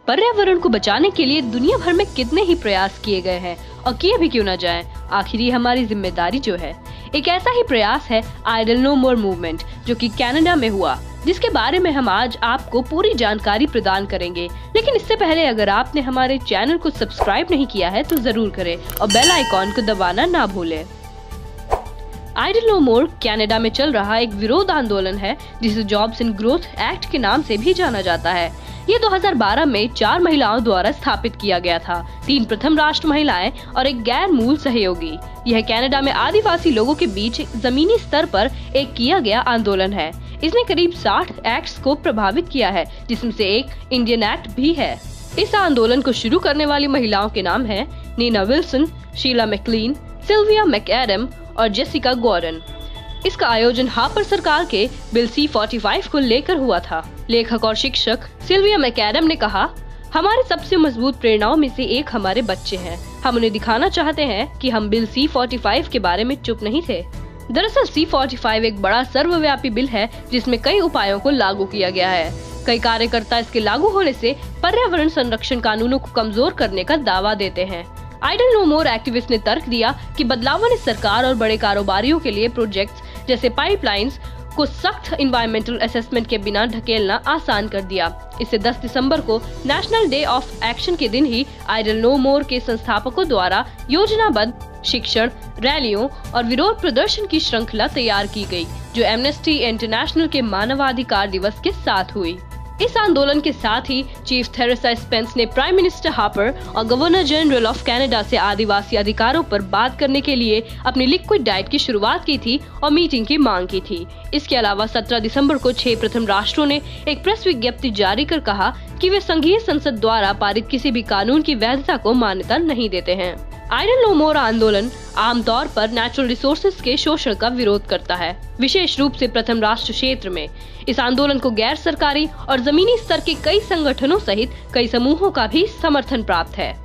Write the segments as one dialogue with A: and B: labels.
A: पर्यावरण को बचाने के लिए दुनिया भर में कितने ही प्रयास किए गए हैं और किए भी क्यों न जाएं, आखिर ये हमारी जिम्मेदारी जो है। एक ऐसा ही प्रयास है आइडल नो मोर मूवमेंट, जो कि कनाडा में हुआ, जिसके बारे में हम आज आपको पूरी जानकारी प्रदान करेंगे। लेकिन इससे पहले अगर आपने हमारे चैनल को सब्सक्राइब नहीं किया है तो जरूर करें और बेल आइकॉन को दबाना ना भूलें। आइडल नो मोर कनाडा में चल रहा एक विरोध आंदोलन है जिसे जॉब्स एंड ग्रोथ एक्ट के नाम से भी जाना जाता है। ये 2012 में 4 महिलाओं द्वारा स्थापित किया गया था, 3 प्रथम राष्ट्र महिलाएं और एक गैर मूल सहयोगी। यह कनाडा में आदिवासी लोगों के बीच जमीनी स्तर पर एक किया गया आंदोलन है। इसने करीब 60 एक्ट्स को प्रभावित किया है, जिसमें से एक इंडियन एक्ट भी है। इस आंदोलन को शुरू करने वाली महिलाओं के नाम है Nina Wilson, Sheila McLean, Sylvia McAdam और जेसिका गॉर्डन। इसका आयोजन हार्पर सरकार के बिल C-45 को लेकर हुआ था। लेखक और शिक्षक सिल्विया मैकएडम ने कहा, हमारे सबसे मजबूत प्रेरणाओं में से एक हमारे बच्चे हैं। हम उन्हें दिखाना चाहते हैं कि हम बिल C-45 के बारे में चुप नहीं थे। दरअसल C-45 एक बड़ा सर्वव्यापी बिल है जिसमें कई उपायों को लागू किया गया है। कई कार्यकर्ता इसके लागू होने से पर्यावरण संरक्षण कानूनों को कमजोर करने का दावा देते हैं। आइडल नो मोर एक्टिविस्ट ने तर्क दिया कि बदलावों ने सरकार और बड़े कारोबारियों के लिए प्रोजेक्ट्स जैसे पाइपलाइंस को सख्त एनवायरमेंटल असेसमेंट के बिना ढकेलना आसान कर दिया। इससे 10 दिसंबर को नेशनल डे ऑफ एक्शन के दिन ही आइडल नो मोर के संस्थापकों द्वारा योजनाबद्ध शिक्षण, रैलियों और विरोध प्रदर्शन की श्रृंखला तैयार की गई, जो एमनेस्टी इंटरनेशनल के मानवाधिकार दिवस के साथ हुई। इस आंदोलन के साथ ही चीफ थेरेसा स्पेंस ने प्राइम मिनिस्टर हार्पर और गवर्नर जनरल ऑफ कनाडा से आदिवासी अधिकारों पर बात करने के लिए अपनी लिक्विड डाइट की शुरुआत की थी और मीटिंग की मांग की थी। इसके अलावा 17 दिसंबर को 6 प्रथम राष्ट्रों ने एक प्रेस विज्ञप्ति जारी कर कहा कि वे संघीय संसद द्वारा पारित किसी भी कानून की वैधता को मान्यता नहीं देते हैं। आइडल नो मोर आंदोलन आमतौर पर नेचुरल रिसोर्सेज के शोषण का विरोध करता है, विशेष रूप से प्रथम राष्ट्र क्षेत्र में। इस आंदोलन को गैर सरकारी और जमीनी स्तर के कई संगठनों सहित कई समूहों का भी समर्थन प्राप्त है।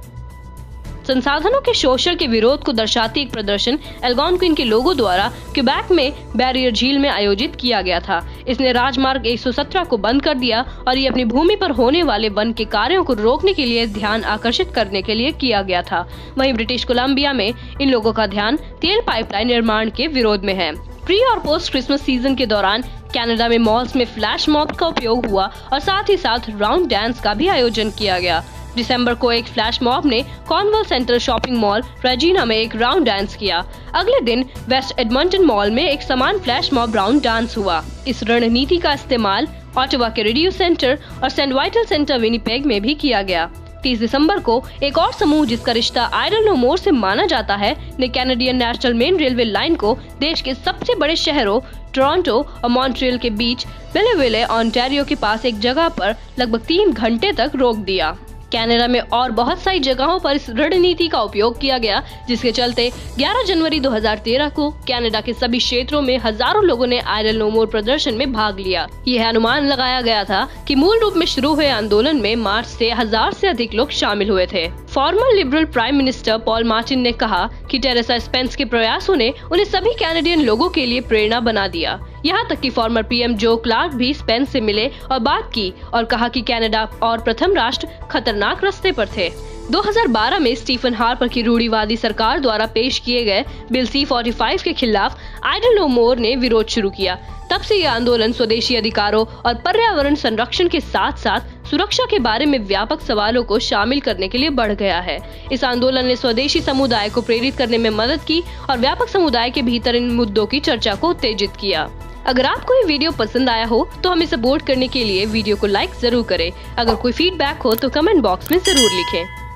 A: संसाधनों के शोषण के विरोध को दर्शाती एक प्रदर्शन एल्गोनक्विन के लोगों द्वारा क्वेबेक में बैरियर झील में आयोजित किया गया था। इसने राजमार्ग 117 को बंद कर दिया और ये अपनी भूमि पर होने वाले वन के कार्यों को रोकने के लिए ध्यान आकर्षित करने के लिए किया गया था। वहीं ब्रिटिश कोलंबिया में इन लोगों का ध्यान तेल पाइपलाइन निर्माण के विरोध में है। प्री और पोस्ट क्रिसमस सीजन के दौरान कनाडा में मॉल्स में फ्लैश मॉब का उपयोग हुआ और साथ ही साथ राउंड डांस का भी आयोजन किया गया। दिसंबर को एक फ्लैश मॉब ने Cornwall central shopping mall Regina में एक राउंड डांस किया। अगले दिन वेस्ट एडमंटन मॉल में एक समान फ्लैश मॉब राउंड डांस हुआ। इस रणनीति का इस्तेमाल ऑटवा के रेडियो सेंटर और सेंट वाइटल सेंटर विनिपेग में भी किया गया। 30 दिसंबर को एक और समूह जिसका रिश्ता आइडल नो मोर से माना जाता है ने Canadian national main railway line को देश के सबसे बड़े शहरों टोरंटो और मॉन्ट्रियल के बीच बेलेविले ओंटारियो के पास एक जगह पर लगभग 3 घंटे तक रोक दिया। कनाडा में और बहुत सारी जगहों पर इस रणनीति का उपयोग किया गया, जिसके चलते 11 जनवरी 2013 को कनाडा के सभी क्षेत्रों में हजारों लोगों ने आइडल नो मोर प्रदर्शन में भाग लिया। यह अनुमान लगाया गया था कि मूल रूप में शुरू हुए आंदोलन में मार्च से 1000 से अधिक लोग शामिल हुए थे। Former liberal prime minister Paul Martin ने कहा कि टेरेसा स्पेंस के प्रयासों ने उन्हें सभी कैनेडियन लोगों के लिए प्रेरणा बना दिया। यहाँ तक कि फॉर्मर पीएम जो क्लार्क भी स्पेंस से मिले और बात की और कहा कि कनाडा और प्रथम राष्ट्र खतरनाक रास्ते पर थे। 2012 में स्टीफन हार्पर की रूढ़िवादी सरकार द्वारा पेश किए गए बिल C-45 के खिलाफ आइडल नो मोर ने विरोध शुरू किया। तब से यह आंदोलन स्वदेशी अधिकारों और पर्यावरण संरक्षण के साथ साथ सुरक्षा के बारे में व्यापक सवालों को शामिल करने के लिए बढ़ गया है। इस आंदोलन ने स्वदेशी समुदाय को प्रेरित करने में मदद की और व्यापक समुदाय के भीतर इन मुद्दों की चर्चा को उत्तेजित किया। अगर आपको ये वीडियो पसंद आया हो तो हमें सपोर्ट करने के लिए वीडियो को लाइक जरूर करें। अगर कोई फीडबैक हो तो कमेंट बॉक्स में जरूर लिखें।